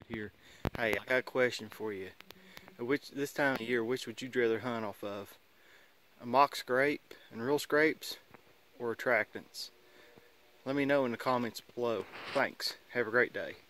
here. Hey, I got a question for you. This time of year, which would you rather hunt off of? A mock scrape and real scrapes, or attractants? Let me know in the comments below. Thanks. Have a great day.